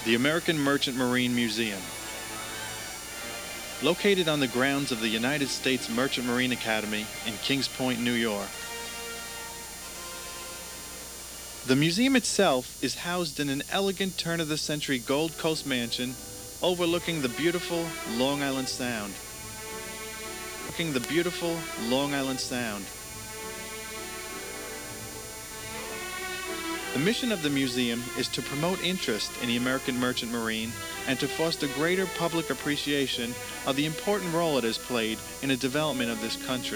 The American Merchant Marine Museum. Located on the grounds of the United States Merchant Marine Academy in Kings Point, New York. The museum itself is housed in an elegant turn-of-the-century Gold Coast mansion overlooking the beautiful Long Island Sound. The mission of the museum is to promote interest in the American Merchant Marine and to foster greater public appreciation of the important role it has played in the development of this country.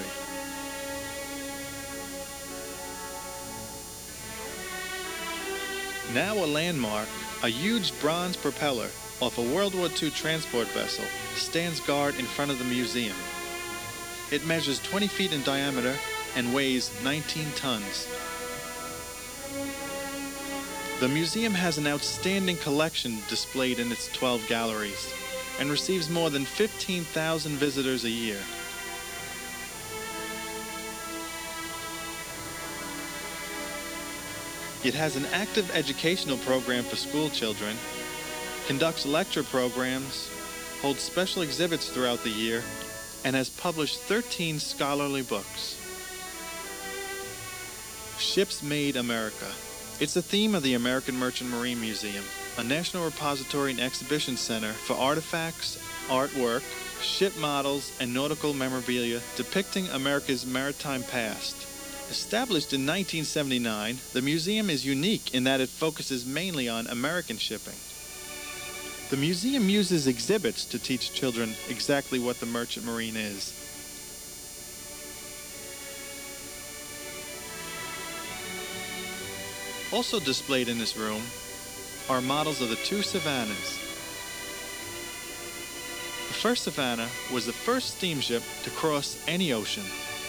Now a landmark, a huge bronze propeller off a World War II transport vessel stands guard in front of the museum. It measures 20 feet in diameter and weighs 19 tons. The museum has an outstanding collection displayed in its 12 galleries and receives more than 15,000 visitors a year. It has an active educational program for school children, conducts lecture programs, holds special exhibits throughout the year, and has published 13 scholarly books. Ships Made America. It's the theme of the American Merchant Marine Museum, a national repository and exhibition center for artifacts, artwork, ship models, and nautical memorabilia depicting America's maritime past. Established in 1979, the museum is unique in that it focuses mainly on American shipping. The museum uses exhibits to teach children exactly what the merchant marine is. Also displayed in this room are models of the two Savannahs. The first Savannah was the first steamship to cross any ocean.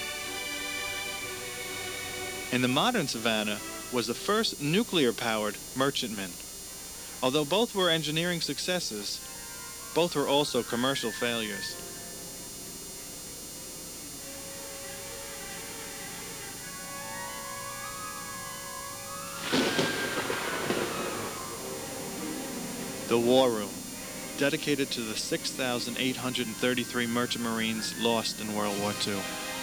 And the modern Savannah was the first nuclear-powered merchantman. Although both were engineering successes, both were also commercial failures. The War Room, dedicated to the 6,833 merchant marines lost in World War II.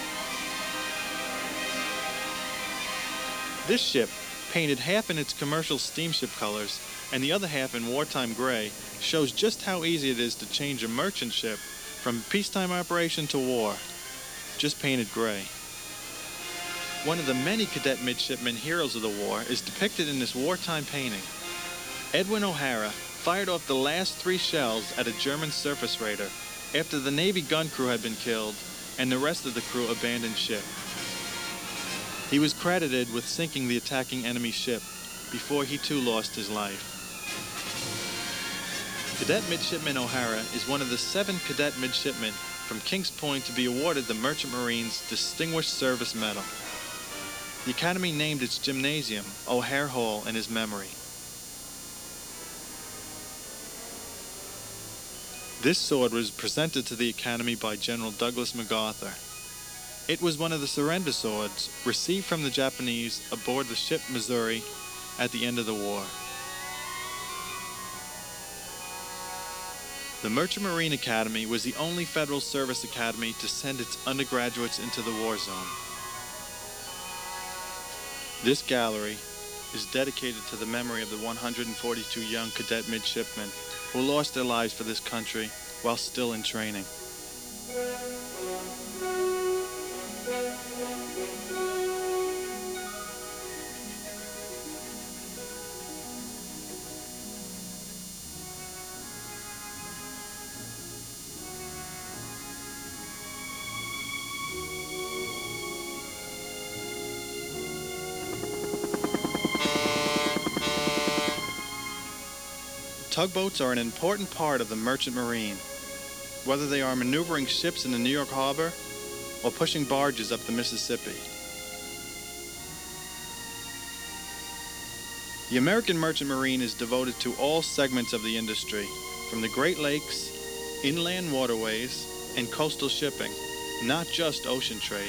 This ship, painted half in its commercial steamship colors and the other half in wartime gray, shows just how easy it is to change a merchant ship from peacetime operation to war, just painted gray. One of the many cadet midshipmen heroes of the war is depicted in this wartime painting. Edwin O'Hara fired off the last 3 shells at a German surface raider after the Navy gun crew had been killed and the rest of the crew abandoned ship. He was credited with sinking the attacking enemy ship before he too lost his life. Cadet Midshipman O'Hara is one of the 7 cadet midshipmen from Kings Point to be awarded the Merchant Marine's Distinguished Service Medal. The Academy named its gymnasium O'Hare Hall in his memory. This sword was presented to the Academy by General Douglas MacArthur. It was one of the surrender swords received from the Japanese aboard the ship Missouri at the end of the war. The Merchant Marine Academy was the only Federal Service Academy to send its undergraduates into the war zone. This gallery is dedicated to the memory of the 142 young cadet midshipmen who lost their lives for this country while still in training. Tugboats are an important part of the merchant marine, whether they are maneuvering ships in the New York Harbor or pushing barges up the Mississippi. The American Merchant Marine is devoted to all segments of the industry, from the Great Lakes, inland waterways, and coastal shipping, not just ocean trade.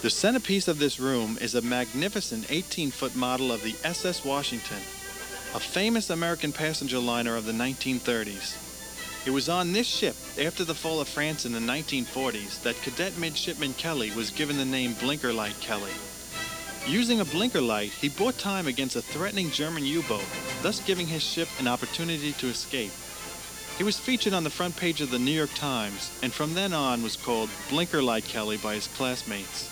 The centerpiece of this room is a magnificent 18-foot model of the SS Washington, a famous American passenger liner of the 1930s. It was on this ship, after the fall of France in the 1940s, that Cadet Midshipman Kelly was given the name Blinker Light Kelly. Using a blinker light, he bought time against a threatening German U-boat, thus giving his ship an opportunity to escape. He was featured on the front page of the New York Times, and from then on was called Blinker Light Kelly by his classmates.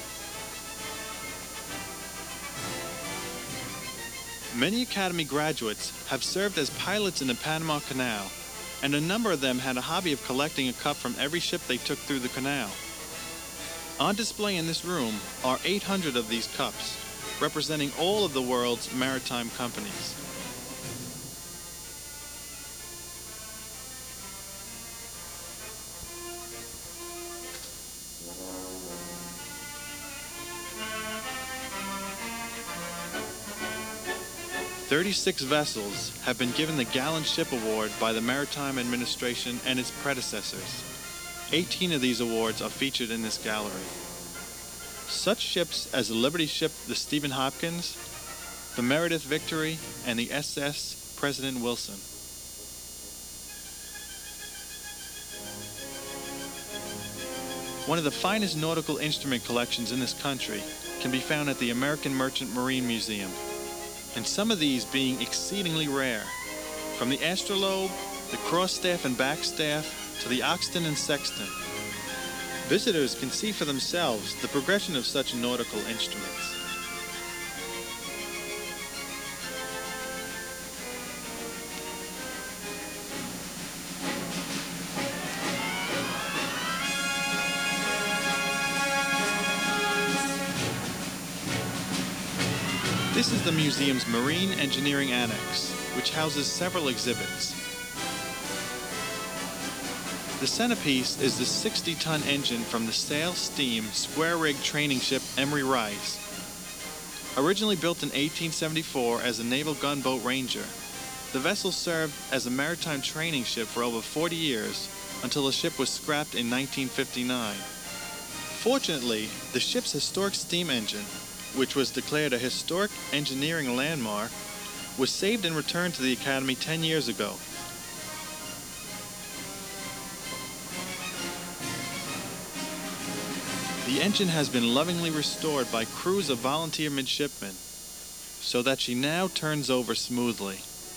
Many Academy graduates have served as pilots in the Panama Canal, and a number of them had a hobby of collecting a cup from every ship they took through the canal. On display in this room are 800 of these cups, representing all of the world's maritime companies. "36 vessels have been given the Gallant Ship Award by the Maritime Administration and its predecessors. 18 of these awards are featured in this gallery. Such ships as the Liberty ship the Stephen Hopkins, the Meredith Victory, and the SS President Wilson. One of the finest nautical instrument collections in this country can be found at the American Merchant Marine Museum, and some of these being exceedingly rare, from the astrolabe, the cross-staff and backstaff, to the oxton and sextant. Visitors can see for themselves the progression of such nautical instruments. This is the museum's Marine Engineering Annex, which houses several exhibits. The centerpiece is the 60-ton engine from the sail-steam, square-rig training ship Emery Rice. Originally built in 1874 as a naval gunboat Ranger, the vessel served as a maritime training ship for over 40 years until the ship was scrapped in 1959. Fortunately, the ship's historic steam engine, which was declared a historic engineering landmark, was saved and returned to the Academy 10 years ago. The engine has been lovingly restored by crews of volunteer midshipmen, so that she now turns over smoothly.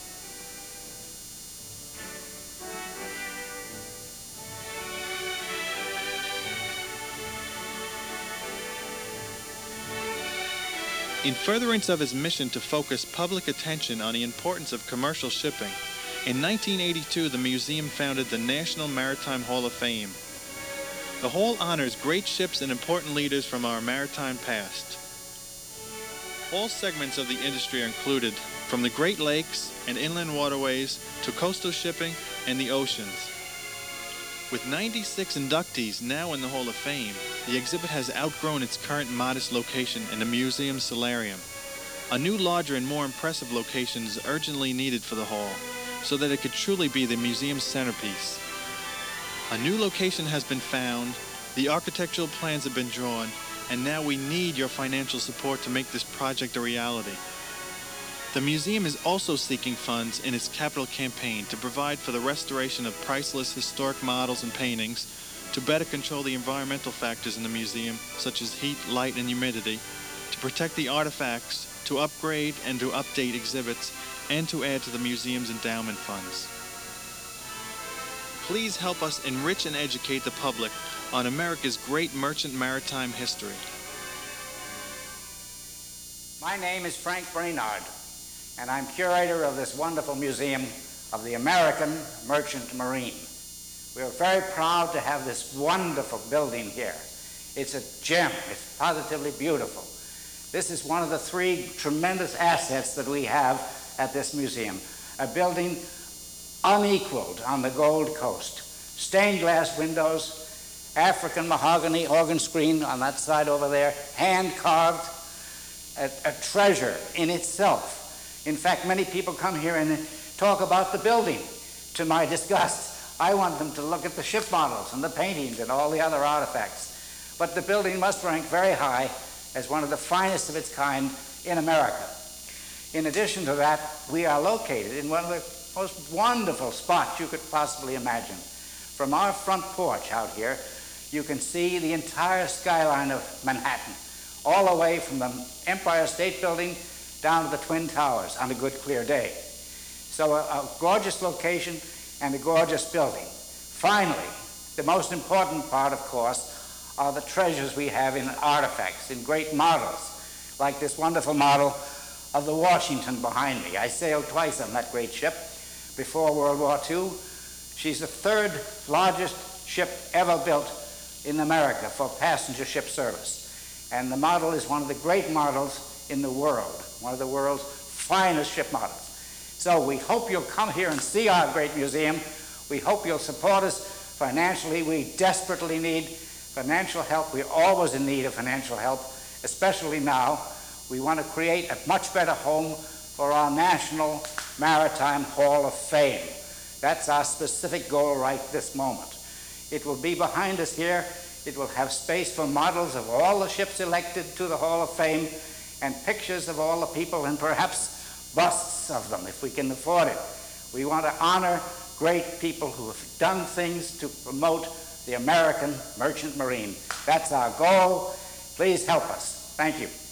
In furtherance of his mission to focus public attention on the importance of commercial shipping, in 1982 the museum founded the National Maritime Hall of Fame. The hall honors great ships and important leaders from our maritime past. All segments of the industry are included, from the Great Lakes and inland waterways to coastal shipping and the oceans. With 96 inductees now in the Hall of Fame, the exhibit has outgrown its current modest location in the museum's solarium. A new, larger, and more impressive location is urgently needed for the hall, so that it could truly be the museum's centerpiece. A new location has been found, the architectural plans have been drawn, and now we need your financial support to make this project a reality. The museum is also seeking funds in its capital campaign to provide for the restoration of priceless historic models and paintings, to better control the environmental factors in the museum, such as heat, light, and humidity, to protect the artifacts, to upgrade and to update exhibits, and to add to the museum's endowment funds. Please help us enrich and educate the public on America's great merchant maritime history. My name is Frank Braynard, and I'm curator of this wonderful museum of the American Merchant Marine. We are very proud to have this wonderful building here. It's a gem. It's positively beautiful. This is one of the three tremendous assets that we have at this museum, a building unequaled on the Gold Coast. Stained glass windows, African mahogany organ screen on that side over there, hand carved, a treasure in itself. In fact, many people come here and talk about the building. To my disgust, I want them to look at the ship models and the paintings and all the other artifacts. but the building must rank very high as one of the finest of its kind in America. In addition to that, we are located in one of the most wonderful spots you could possibly imagine. From our front porch out here, you can see the entire skyline of Manhattan, all the way from the Empire State Building down to the Twin Towers on a good clear day. So a gorgeous location and a gorgeous building. Finally, the most important part, of course, are the treasures we have in artifacts, in great models, like this wonderful model of the Washington behind me. I sailed twice on that great ship before World War II. She's the third largest ship ever built in America for passenger ship service. And the model is one of the great models in the world, one of the world's finest ship models. So we hope you'll come here and see our great museum. We hope you'll support us financially. We desperately need financial help. We're always in need of financial help, especially now. We want to create a much better home for our National Maritime Hall of Fame. That's our specific goal right this moment. It will be behind us here. It will have space for models of all the ships elected to the Hall of Fame and pictures of all the people and perhaps busts of them if we can afford it. We want to honor great people who have done things to promote the American merchant marine. That's our goal. Please help us. Thank you.